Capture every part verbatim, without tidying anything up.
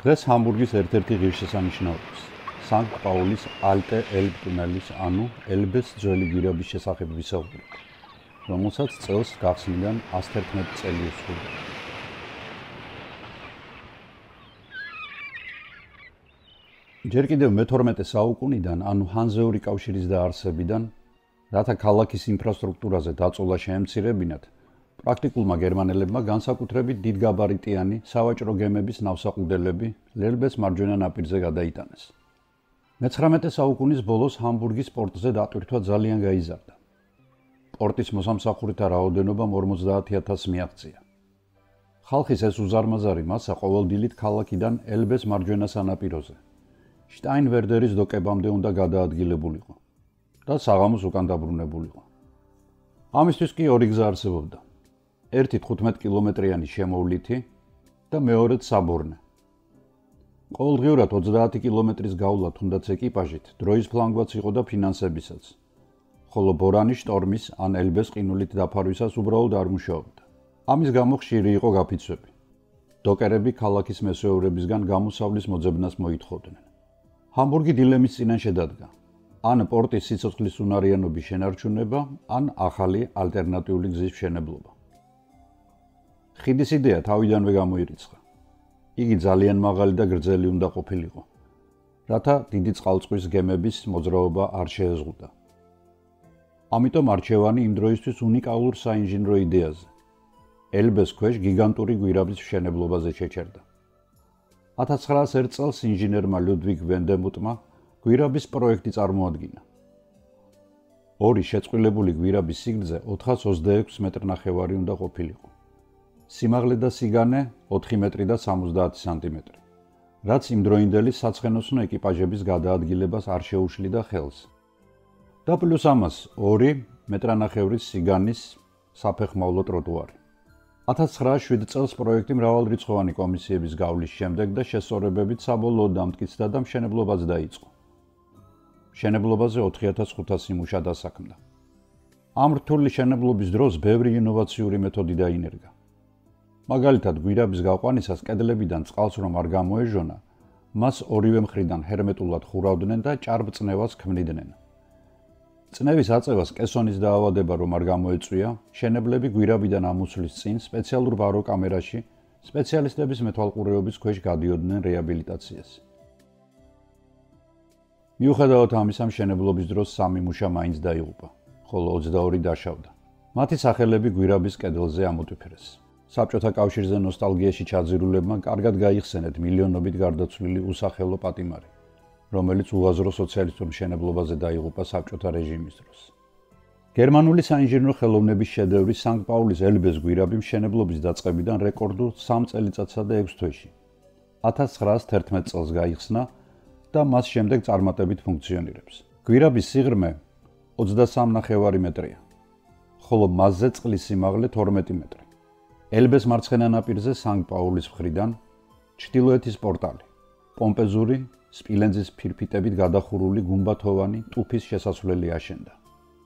დღეს ჰამბურგის ერთ-ერთი ღირსშესანიშნაობის სანქტ-პაულის ალტე ელბ ტუნელის, ანუ ელბეს ძველი გვირაბის შესახებ ვისაუბრებთ, რომელსაც წელს გახსნიდან ათერთმეტი წელი უსწრდება. ჯერ კიდევ მეთორმეტე საუკუნიდან, ანუ ჰანზეული კავშირის დაარსებიდან, რათა ქალაქის ინფრასტრუქტურაზე დაწოლა შეემცირებინათ, პრაქტიკულმა გერმანელებმა განსაკუთრებით დიდგაბარიტიანი სავაჭრო გემების ნავსაყუდელები ელბეს მარჯვენა ნაპირზე გადაიტანეს. მეცხრამეტე საუკუნის ბოლოს ჰამბურგის პორტზე დატვირთვა ძალიან გაიზარდა. პორტის მოსამსახურეთა რაოდენობა ორმოცდაათი ათასს მიაღწია. ხალხის ეს უზარმაზარი მასა ყოველდილით ქალაქიდან ელბეს მარჯვენა სანაპიროზე, შტაინვერდერის დოკებამდე უნდა გადაადგილებულიყო და საღამოს უკან დაბრუნებულიყო. ამისთვის კი ორი გზა არსებობდა. ერთი თხუთმეტ კილომეტრიანი შემოვლითი და მეორედ საბორნე. ყოველდღიურად ოცდაათი კილომეტრის გავლა თუნდაც ეკიპაჟით, დროის ფლანგვაც იყო და ფინანსებისაც, ხოლო ბორანის შტორმის ან ელბეს ყინულით დაფარვისას უბრალოდ არ მუშაობდა. ამის გამო ხშირი იყო გაფიცვები. დოკერები ქალაქის მესვეურებისგან გამოსავლის მოძებნას მოითხოვდნენ. ჰამბურგი დილემის წინაშე დადგა. ან პორტის სიცოცხლის უნარიანობის შენარჩუნება, ან ახალი ალტერნატიული გზის მშენებლობა. ხიდის იდეა თავიდანვე გამოირიცხა. იგი ძალიან მაღალი და გრძელი უნდა ყოფილიყო, რათა დიდი წყალწვის გემების მოძრაობა არ შეეზღუდა. ამიტომ არჩევანი იმ დროისთვის უნიკალურ საინჟინრო იდეაზე, ელბეს ქვეშ გიგანტური გვირაბის მშენებლობაზე შეჩერდა. ათას ცხრაას ერთ წელს ინჟინერმა ლუდვიგ ვენდემუტმა გვირაბის პროექტი წარმოადგინა. ორი შეწყვილებული გვირაბის სიგრძე ოთხას ოცდაექვსი მეტრნახევარი უნდა ყოფილიყო. სიმაღლე და სიგანე ოთხი მეტრი და სამოცდაათი სანტიმეტრი, რაც იმდროინდელი საცხენოსნო ეკიპაჟების გადაადგილებას არ შეუშლიდა ხელს. და პლუს ამას ორი მეტრანახევრის სიგანის საფეხმავლო ტროტუარი. ათას ცხრაას შვიდ წელს პროექტი მრავალრიცხოვანი კომისიების გავლის შემდეგ და შესწორებებით საბოლოოდ დამტკიცდა და მშენებლობაც დაიწყო. მშენებლობაზე ოთხი ათას ხუთასი მუშა დასაქმდა. ამ რთული მშენებლობის დროს ბევრი ინოვაციური მეთოდი დაინერგა. მაგალითად, გვირაბის გაყვანისას კედლებიდან წყალს რომ არ გამოეჟონა, მას ორივე მხრიდან ჰერმეტულად ხურავდნენ და ჭარბწნევას ქმნიდნენ. წნევის აწევას კესონის დაავადება რომ არ გამოეწვია, მშენებლები გვირაბიდან ამოსვლის წინ სპეციალურ ბაროკამერაში სპეციალისტების მეთვალყურეობის ქვეშ გადიოდნენ რეაბილიტაციას. მიუხედავად ამისა, მშენებლობის დროს სამი მუშა მაინც დაიღუპა, ხოლო ოცდაორი დაშავდა. მათი სახელები გვირაბის კედელზე ამოტვიფრეს. საბჭოთა კავშირზე ნოსტალგიაში ჩაძირულებმა კარგად გაიხსენეთ მილიონობით გარდაცვლილი უსახელო პატიმარი, რომელიც უაზრო სოციალისტურ მშენებლობაზე დაიღუპა საბჭოთა რეჟიმის დროს. გერმანული საინჟინრო ხელოვნების შედევრი სანქტ-პაულის ელბეს გვირაბი მშენებლობის დაწყებიდან რეკორდულ სამ წელიწადსა და ექვს თვეში, ათას ცხრაას თერთმეტ წელს გაიხსნა და მას შემდეგ წარმატებით ფუნქციონირებს. გვირაბის სიღრმე ოცდასამი ნახევარი მეტრია, ხოლო მასზე წყლის სიმაღლე თორმეტი მეტრი. ელბეს მარცხენა ნაპირზე სანქტ-პაულის მხრიდან ჩრდილოეთის პორტალი, პომპეზური, სპილენძის ფირფიტებით გადახურული გუმბათოვანი ტუფის შესასვლელი აშენდა.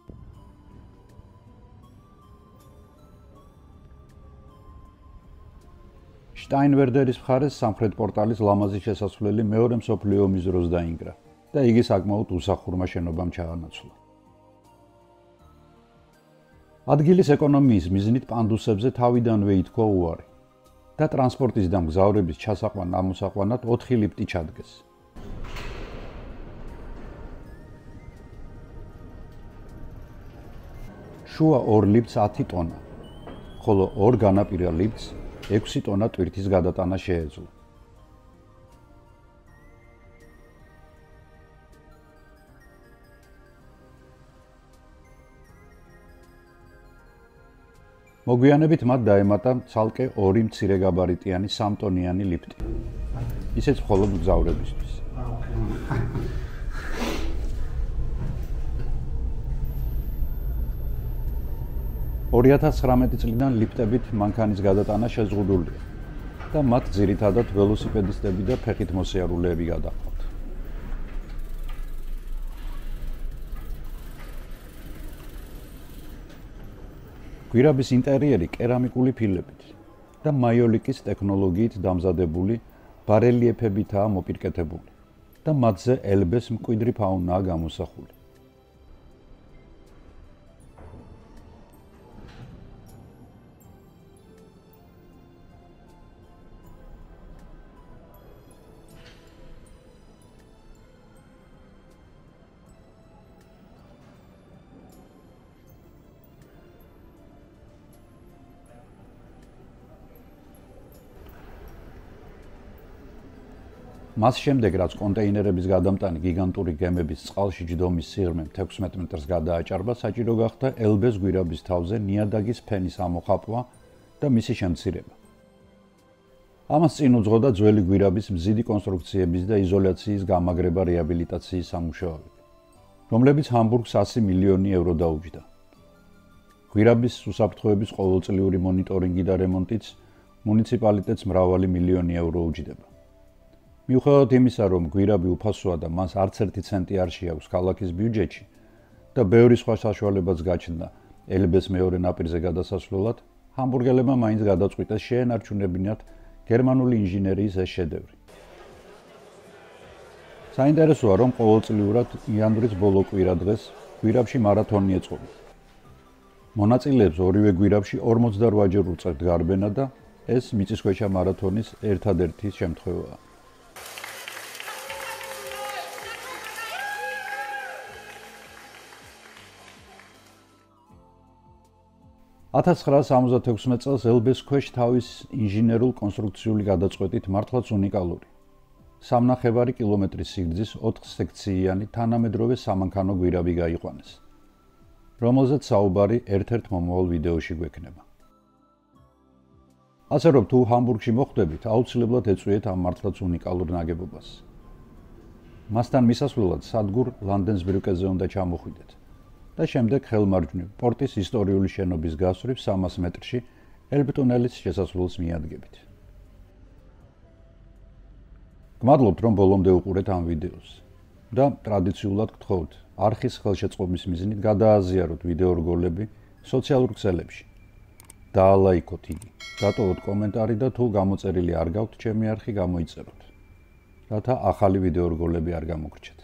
შტაინვერდერის მხარეს სამხრეთ პორტალის ლამაზი შესასვლელი მეორე მსოფლიო ომის დროს დაინგრა და იგი საკმაოდ უსახურმა შენობამ ჩაანაცვლა. ადგილის ეკონომიის მიზნით პანდუსებზე თავიდანვე ითქვა უარი და ტრანსპორტის და მგზავრების ჩასაყვან-ამოსაყვანად ოთხი ლიფტი ჩადგეს. შუა ორ ლიფტს ათი ტონა, ხოლო ორ განაპირა ლიფტს ექვსი ტონა ტვირთის გადატანა შეეძლო. მოგვიანებით მათ დაემატა ცალკე ორი მცირეგაბარიტიანი სამტონიანი ლიფტი, ისეც მხოლოდ მგზავრებისთვის. ორი ათას ცხრამეტი წლიდან ლიფტებით მანქანის გადატანა შეზღუდულია და მათ ძირითადად ველოსიპედისტები და ფეხით მოსიარულეები გადაჰყავთ. გვირაბის ინტერიერი კერამიკული ფილებით და მაიოლიკის ტექნოლოგიით დამზადებული ბარელიეფებითაა მოპირკეთებული და მათზე ელბეს მკვიდრი ფაუნაა გამოსახული. მას შემდეგ, რაც კონტეინერების გადამტანი გიგანტური გემების წყალში ჯდომის სიღრმე თექვსმეტ მეტრს გადააჭარბა, საჭირო გახდა ელბეს გვირაბის თავზე ნიადაგის ფენის ამოხაპვა და მისი შემცირება. ამას წინ უძღოდა ძველი გვირაბის მზიდი კონსტრუქციების და იზოლაციის გამაგრება რეაბილიტაციის სამუშაოები, რომლებიც ჰამბურგს ასი მილიონი ევრო დაუჯდა. გვირაბის უსაფრთხოების ყოველწლიური მონიტორინგი და რემონტიც მუნიციპალიტეტს მრავალი მილიონი ევრო უჯდება. მიუხედავად იმისა, რომ გვირაბი უფასოა და მას არც ერთი ცენტი არ შეაქვს ქალაქის ბიუჯეტში და ბევრი სხვა საშუალებაც გაჩნდა ელბეს მეორე ნაპირზე გადასასვლელად, ჰამბურგელებმა მაინც გადაწყვიტეს შეენარჩუნებინათ გერმანული ინჟინერიის ეს შედევრი. საინტერესოა, რომ ყოველწლიურად იანვრის ბოლო კვირადღეს გვირაბში მარათონი ეწყობა. მონაწილეებს ორივე გვირაბში ორმოცდარვაჯერ უწევთ გარბენა და ეს მიწისქვეშა მარათონის ერთადერთი შემთხვევაა. ათას ცხრაას ორმოცდათექვსმეტ წელს ელბეს ქვეშ თავის ინჟინერულ კონსტრუქციული გადაწყვეტით მართლაც უნიკალური. სამნახევარი კილომეტრის სიგრძის ოთხ სექციიანი თანამედროვე სამანქანო გვირაბი გაიყვანეს, რომელზეც საუბარი ერთ-ერთ მომავალ ვიდეოში გვექნება. ასე რომ თუ ჰამბურგში მოხვდებით, აუცილებლად ეწვიეთ ამ მართლაც უნიკალურ ნაგებობას. მასთან მისასვლელად სადგურ ლანდენსბრუკეზე უნდა ჩამოხვიდეთ და შემდეგ ხელმარჯვნივ პორტის ისტორიული შენობის გასწვრივ სამას მეტრში ელბტუნელის შესასვლელს მიადგებით. გმადლობთ, რომ ბოლომდე უყურეთ ამ ვიდეოს და ტრადიციულად გთხოვთ, არხის ხელშეწყობის მიზნით გადააზიაროთ ვიდეო რგოლები სოციალურ ქსელებში. დაალაიქოთ იგი, დატოვოთ კომენტარი და თუ გამოწერილი არ გაქვთ, ჩემი არხი გამოიწეროთ, რათა ახალი ვიდეო რგოლები არ გამოგრჩეთ.